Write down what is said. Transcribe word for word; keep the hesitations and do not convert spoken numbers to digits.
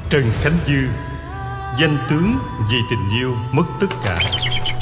Trần Khánh Dư, danh tướng vì tình yêu mất tất cả.